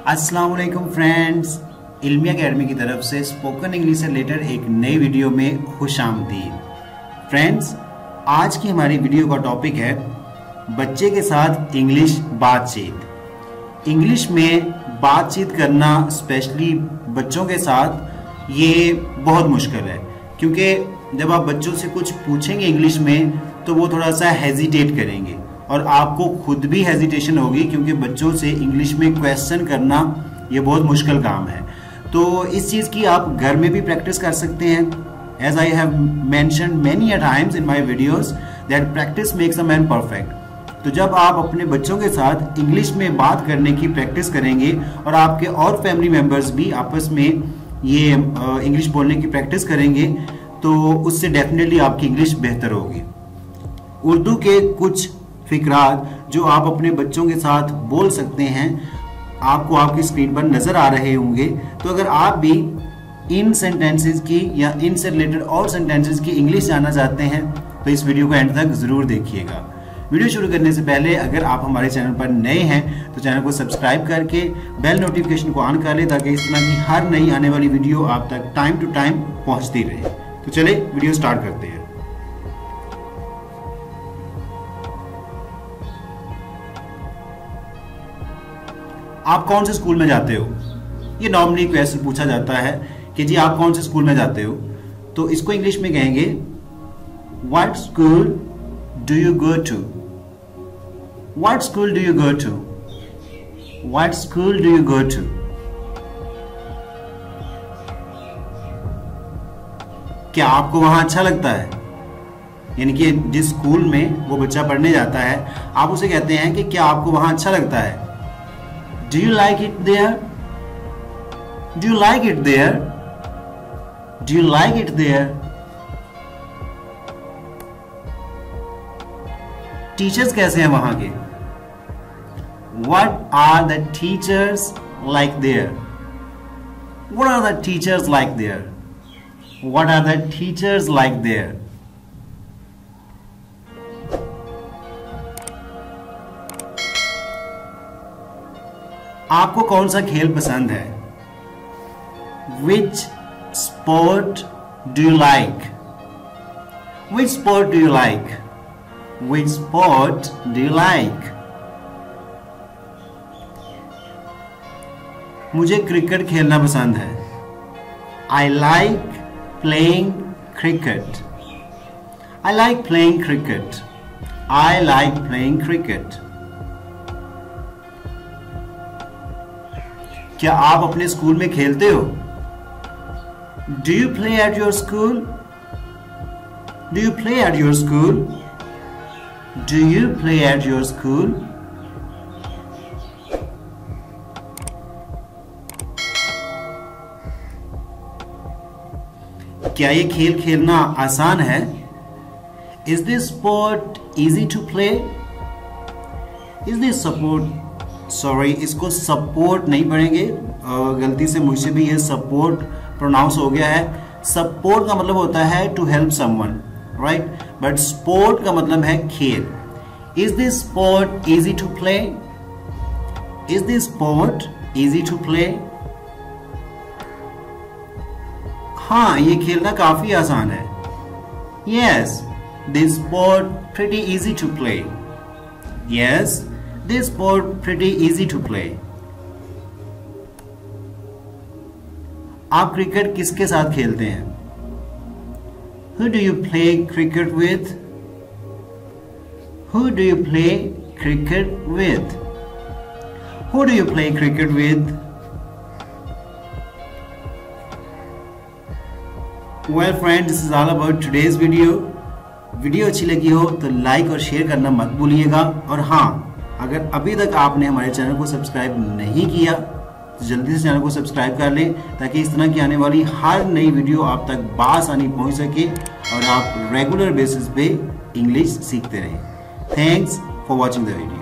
अस्सलाम वालेकुम फ्रेंड्स, इल्मी एकेडमी की तरफ से स्पोकन इंग्लिश से रिलेटेड एक नई वीडियो में खुशामदीद। फ्रेंड्स, आज की हमारी वीडियो का टॉपिक है बच्चे के साथ इंग्लिश बातचीत। इंग्लिश में बातचीत करना स्पेशली बच्चों के साथ ये बहुत मुश्किल है, क्योंकि जब आप बच्चों से कुछ पूछेंगे इंग्लिश में तो वो थोड़ा सा हेजिटेट करेंगे और आपको खुद भी हेजिटेशन होगी, क्योंकि बच्चों से इंग्लिश में क्वेश्चन करना ये बहुत मुश्किल काम है। तो इस चीज़ की आप घर में भी प्रैक्टिस कर सकते हैं। As I have mentioned many times in my videos that practice makes a man perfect. तो जब आप अपने बच्चों के साथ इंग्लिश में बात करने की प्रैक्टिस करेंगे और आपके और फैमिली मेम्बर्स भी आपस में ये इंग्लिश बोलने की प्रैक्टिस करेंगे तो उससे डेफिनेटली आपकी इंग्लिश बेहतर होगी। उर्दू के कुछ फिक्रात जो आप अपने बच्चों के साथ बोल सकते हैं आपको आपकी स्क्रीन पर नजर आ रहे होंगे। तो अगर आप भी इन सेंटेंसेस की या इनसे रिलेटेड और सेंटेंसेस की इंग्लिश जानना चाहते हैं तो इस वीडियो को एंड तक जरूर देखिएगा। वीडियो शुरू करने से पहले अगर आप हमारे चैनल पर नए हैं तो चैनल को सब्सक्राइब करके बेल नोटिफिकेशन को ऑन कर लें, ताकि इस तरह की हर नई आने वाली वीडियो आप तक टाइम टू टाइम पहुंचती रहे। तो चलिए वीडियो स्टार्ट करते हैं। आप कौन से स्कूल में जाते हो? ये नॉर्मली क्वेश्चन पूछा जाता है कि जी आप कौन से स्कूल में जाते हो। तो इसको इंग्लिश में कहेंगे what school do you go to. What school do you go to. What school do you go to. क्या आपको वहां अच्छा लगता है? यानी कि जिस स्कूल में वो बच्चा पढ़ने जाता है आप उसे कहते हैं कि क्या आपको वहां अच्छा लगता है। Do you like it there? Do you like it there? Do you like it there? Teachers कैसे हैं वहां के? What are the teachers like there? What are the teachers like there? What are the teachers like there? आपको कौन सा खेल पसंद है? Which sport do you like? Which sport do you like? Which sport do you like? मुझे cricket खेलना पसंद है। I like playing cricket. I like playing cricket. I like playing cricket. क्या आप अपने स्कूल में खेलते हो? Do you play at your school? Do you play at your school? Do you play at your school? क्या ये खेल खेलना आसान है? Is this sport easy to play? Is this sorry, इसको सपोर्ट नहीं पढ़ेंगे, गलती से मुझसे भी ये सपोर्ट प्रोनाउंस हो गया है। सपोर्ट का मतलब होता है to help someone, right, but sport का मतलब है खेल। Is this sport easy to play? Is this sport easy to play? हाँ, ये खेलना काफी आसान है। Yes, this sport pretty easy to play. Yes, this sport pretty easy to play. आप क्रिकेट किसके साथ खेलते हैं? Who do you play cricket with? Who do you play cricket with? Who do you play cricket with? Well friends, this is all about today's video. Video अच्छी लगी हो तो like और शेयर करना मत भूलिएगा। और हाँ, अगर अभी तक आपने हमारे चैनल को सब्सक्राइब नहीं किया तो जल्दी से चैनल को सब्सक्राइब कर लें, ताकि इस तरह की आने वाली हर नई वीडियो आप तक बासानी पहुंच सके और आप रेगुलर बेसिस पे इंग्लिश सीखते रहें। Thanks for watching the video.